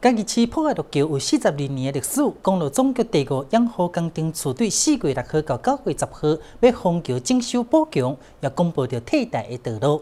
嘉义市破坏路桥有42年的历史，公路总局第5养护工程处队4月6号到9月10号要封桥整修补强，也公布着替代的道路。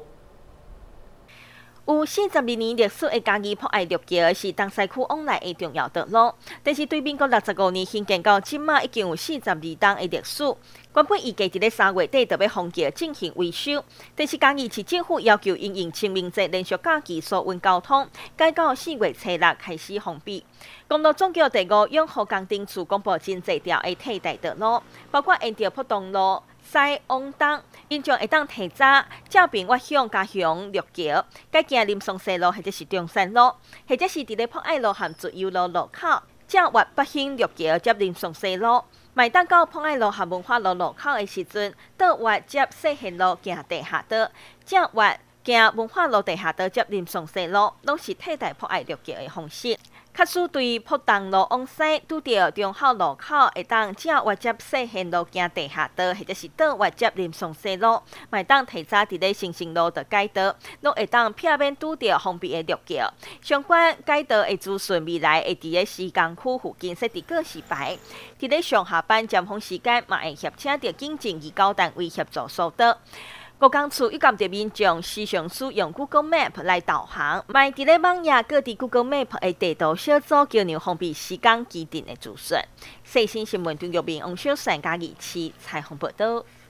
有42年历史的嘉义博爱绿桥是东西区往来的重要道路，但是对民国65年兴建到今嘛已经有42年的历史。原本预计伫咧3月底就要封桥进行维修，但是嘉义市政府要求因应清明节连续假期所运交通，改到4月初6开始封闭。公路总局第5养护工程处公布真侪条的替代道路，包括沿着普通路西往东，因将会当提早照平越向嘉雄绿桥，改行林松西路或者是中山路，或者是伫咧博爱路和自由路路口，照越北兴绿桥接林松西路。卖当到博爱路和文化路路口的时阵，倒越接世贤路行地下道，照越行文化路地下道接林松西路，拢是替代博爱绿桥的方式。确实对普东路往西，拄到中孝路口会当照越接世贤路行地下道，或者是倒越接林松西路，卖当提早伫咧新生路的改道，拢会当避免拄到封闭的绿桥。相关改道的资讯未来会伫咧施工区附近设置告示牌，伫咧上下班尖峰时间嘛会协请着警政机构单位协助疏导。国工处要监督民众时常使用 Google Map 来导航，卖伫咧网页各地 Google Map 的地图小组叫让封闭时间既定的资讯。细心新闻中玉面王小善嘉义市采访报道。